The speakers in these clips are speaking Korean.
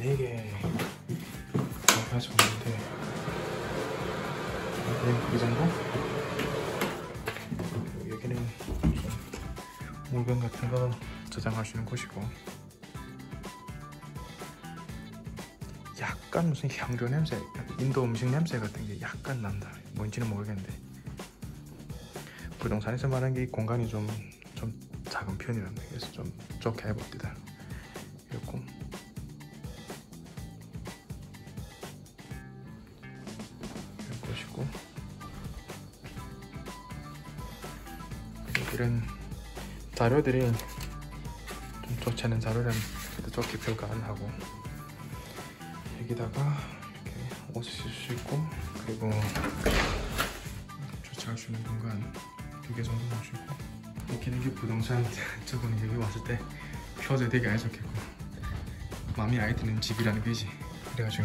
4개 가지고 있는데 이 정도? 여기는 좀 물건 같은 거 저장할 수 있는 곳이고, 약간 무슨 향료 냄새, 인도 음식 냄새 같은 게 약간 난다. 뭔지는 모르겠는데 부동산에서 말한 게 이 공간이 좀 작은 편이란다. 그래서 좀 좋게 해봅니다. 이렇고 이런 곳이고, 이런 자료들이 좀 좋지 않은 자료는 그래도 좋게 별거 안 하고, 여기다가 이렇게 옷을 쓸 수 있고, 그리고 주차할 수 있는 공간 2개 정도 놓을 수 있고, 웃기는 게 부동산 저번에 여기 왔을 때 표정이 되게 안 좋겠고 마음이 아예 드는 집이라는 거지. 그래가지고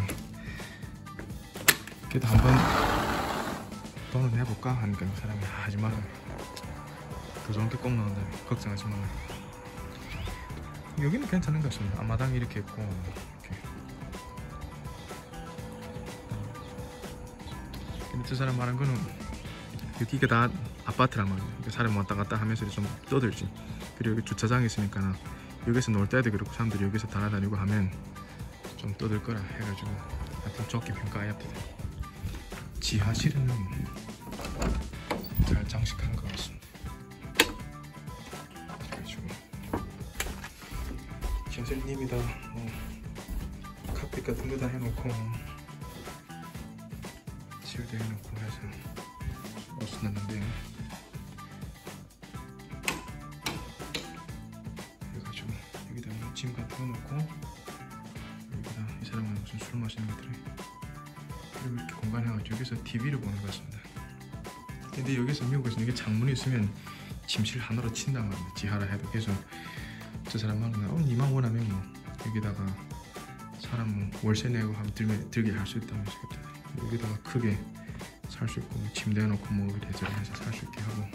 그래도 한번 돈을 내볼까 하니까 그 사람이 하지 마라, 더 좋은 게 꼭 나온다, 걱정하지 마. 여기는 괜찮은 것 같습니다. 앞마당이 이렇게 있고, 이렇게. 근데 저 사람 말한 거는 여기가 다 아파트란 말이에요. 사람이 왔다 갔다 하면서 좀 떠들지. 그리고 여기 주차장이 있으니까 여기서 놀 때도 그렇고 사람들이 여기서 달아다니고 하면 좀 떠들 거라 해가지고 하여튼 좋게 평가해야합니다. 지하실은 잘 장식한 것 같습니다. 그래가지고 신설님이다 카펫 같은 거 다 해놓고 치우도 해놓고 해서 옷을 놨는데, 그래가지고 여기다 짐 같은 거 놓고, 여기다 이 사람은 무슨 술 마시는 것들이, 그리고 이렇게 공간 해가지고 여기서 TV를 보는 것 같습니다. 근데 여기서 미국에서는 이게 창문이 있으면 침실 하나로 친단 말이야, 지하라 해도. 그래서 저 사람 말은 니만 원하면 뭐 여기다가 사람 뭐 월세 내고 하면 들게 할 수 있다면서, 여기다가 크게 살 수 있고, 뭐 침대 해놓고 뭐 이래저래 해서 살 수 있게 하고,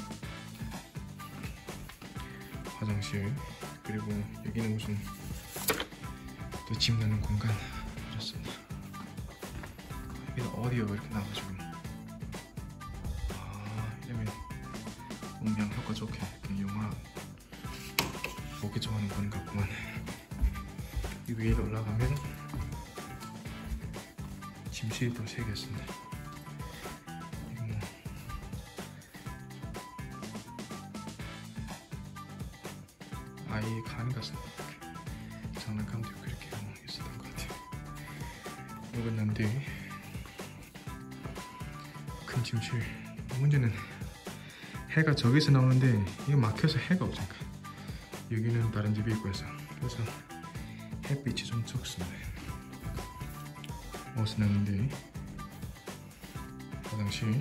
화장실, 그리고 여기는 무슨 또 짐 넣는 공간 이렇습니다. 여기는 오디오가 이렇게 나와가지고 이러면 음향 효과 좋게 영화 보기 좋아하는 건 같구만. 이 위에 올라가면 짐실이 또 3개 있습니다. 아이 간 같습니다. 장난감도 그렇게 있었던 것 같아요. 이건 남대 큰 침실. 문제는 해가 저기서 나오는데 이게 막혀서 해가 없으니까 여기는 다른 집이 있고 해서, 그래서 햇빛이 좀 적습니다. 옷을 놨는데 화장실,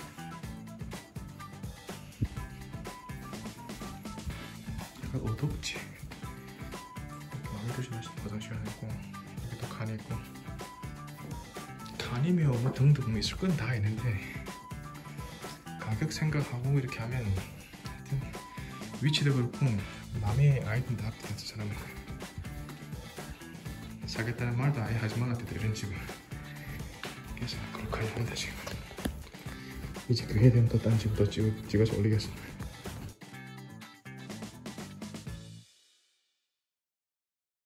약간 어둡지. 이렇게 마음에 드시는 화장실 하나 있고, 여기도 칸이 있고, 칸이며 뭐 등등 뭐 있을 건 다 있는데 가격 생각하고 이렇게 하면 하여튼 위치도 그렇고 남의 아이템 다 앞에 저 사람은 사겠다는 말도 아예 하지 말았대, 이런 집을. 그래서 그렇게 합니다. 지금 이제 그게 되면 또 딴 집을 또 찍어서 올리겠습니다.